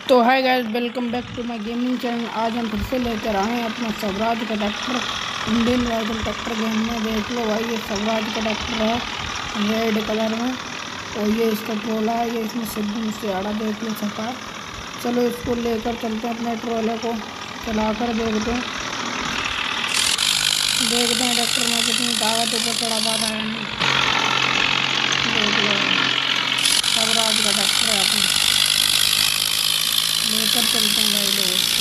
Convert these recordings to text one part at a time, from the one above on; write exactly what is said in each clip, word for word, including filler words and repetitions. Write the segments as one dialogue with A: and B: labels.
A: तो hi guys, welcome back to my gaming channel. आज हम फिर से लेकर आए हैं अपना स्वराज का tractor, Indian rifle tractor game में। देख लो भाई, ये स्वराज का ट्रैक्टर है रेड कलर में, और ये इसका ट्रोला है। ये इसमें सिद्धू मूसेवाला देख लो छपा है। चलो इसको लेकर चलते हैं अपने ट्रोले को चला कर देखते हैं देखते हैं ट्रैक्टर में कितनी ताकत ऊपर चढ़ा पा रहा है। देख लो स्वराज का ट्रैक्टर है, अपने लेकर चलते हैं भाई लोग उसको।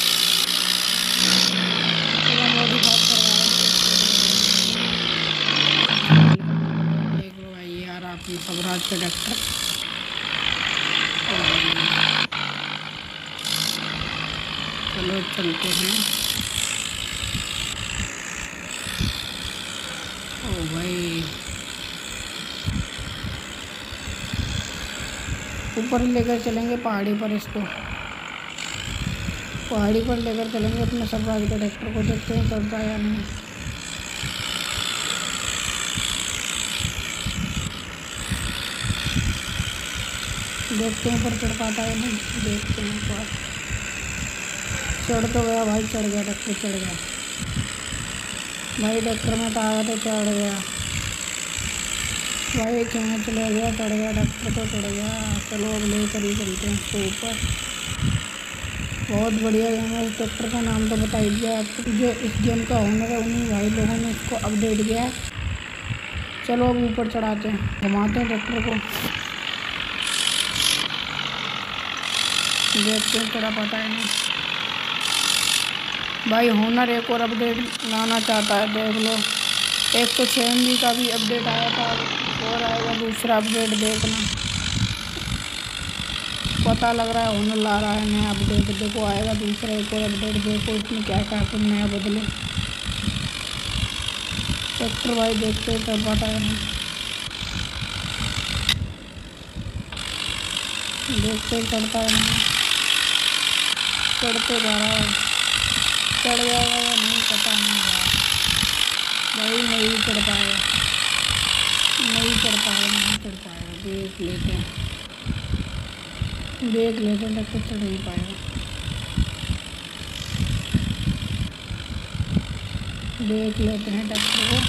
A: मॉडिफाई करवाया देख लो भाई, ये आ रहा अपनी स्वराज का ट्रैक्टर। चलो चलते हैं। ओ भाई, ऊपर लेकर चलेंगे पहाड़ी पर, इसको पहाड़ी पर लेकर चलेंगे अपने स्वराज के ट्रैक्टर को। देखते हैं चलता है या नहीं। देखते हैं ऊपर चढ़ पाता है नहीं। देखते हैं ऊपर चढ़ तो गया भाई, चढ़ गया ट्रैक्टर, चढ़ गया भाई। ट्रैक्टर में तो आया तो चढ़ गया भाई, खींच ले गया, चढ़ गया ट्रैक्टर तो चढ़ गया। चलो अब लेकर ही चलते हैं उसको ऊपर। बहुत बढ़िया गेम है। इस ट्रैक्टर का नाम तो बता ही दिया आपको। जो इस गेम का ओनर है उन्हीं भाई लोगों ने इसको अपडेट किया है। चलो अब ऊपर चढ़ाते हैं, घुमाते हैं ट्रैक्टर को, देखते हैं चढ़ा पाता है नहीं। भाई ओनर एक और अपडेट लाना चाहता है। देख लो, एक तो छः एम बी का भी अपडेट आया था, और आएगा दूसरा अपडेट। देखना पता लग रहा है ओनर ला रहा है नया अपडेट। देखो आएगा दूसरा एक और अपडेट, देखो इसमें क्या क्या कुछ नया बदले ट्रैक्टर भाई। देखते चल पाता है नहीं, देखते चढ़ता है नहीं। चढ़ते जा रहा है, चढ़ जाएगा या नहीं पता नहीं यार भाई। नहीं चढ़ पाएगा, नहीं चढ़ पाएगा, नहीं चढ़ पाएगा। देख लेते हैं, देख लेते हैं ट्रैक्टर चढ़ नहीं पाएगा। देख लेते हैं ट्रैक्टर को।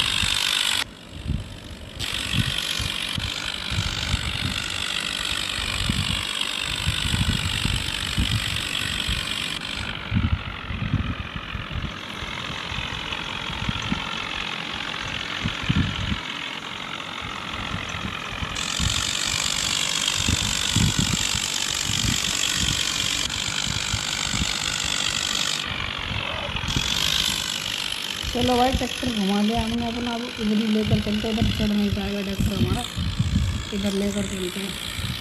A: चलो भाई, ट्रैक्टर घुमा लिया हमने अपना। अब इधर ही लेकर चलते हैं, इधर चढ़ नहीं पाएगा ट्रैक्टर हमारा। इधर लेकर चलते हैं,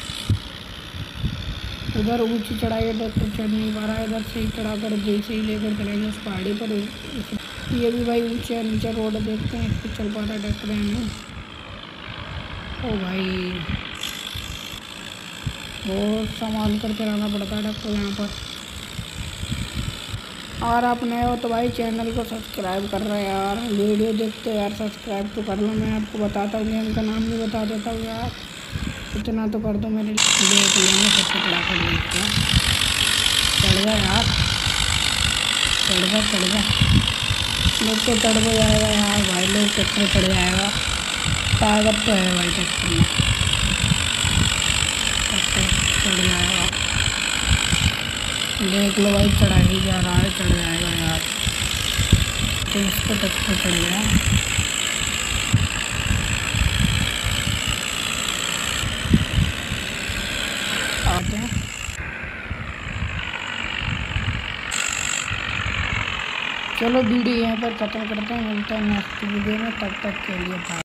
A: उधर ऊंची चढ़ाई है, ट्रैक्टर चढ़ नहीं पा रहा है। इधर से ही चढ़ा कर जैसे ही लेकर चलेंगे उस पहाड़ी पर। ये भी भाई ऊंचे नीचे रोड, देखते हैं इस पर चल पाता है ट्रैक्टर या नहीं। ओ भाई, बहुत संभाल कर चलाना पड़ता है ट्रैक्टर यहाँ पर। और आप नए हो तो भाई चैनल को सब्सक्राइब कर रहे हैं यार, वीडियो देखते हो यार, सब्सक्राइब तो कर लो। मैं आपको बताता हूँ, गेम का नाम भी बता देता हूँ यार, इतना तो कर दो मेरे लिए। देख लेंगे सबसे चढ़ा कर देखते हैं। चढ़ गया यार, चढ़ गया चढ़ गया लोग तो चढ़ हो जाएगा यार भाई। लोग ट्रैक्टर चढ़ जाएगा, ताकत तो है भाई ट्रैक्टर में, ट्रैक्टर चढ़ जाएगा। देख लो भाई, चढ़ा ही जा रहा है, चढ़ जाएगा यार। तो इसको ट्रैक्टर चढ़ गया। आते हैं, चलो वीडियो यहाँ पर खत्म करते हैं। मिलते हैं नेक्स्ट वीडियो में, तब तक के लिए बाय।